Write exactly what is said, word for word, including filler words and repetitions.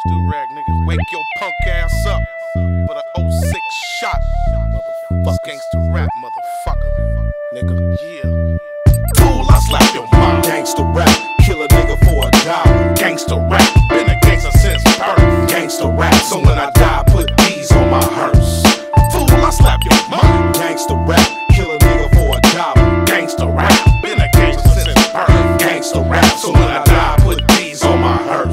Do-rag, nigga. Wake your punk ass up for the oh six shot. Motherfucker. Gangsta rap, motherfucker. Nigga, yeah. Fool, I slap your mom. Gangsta rap, kill a nigga for a dollar. Gangsta rap.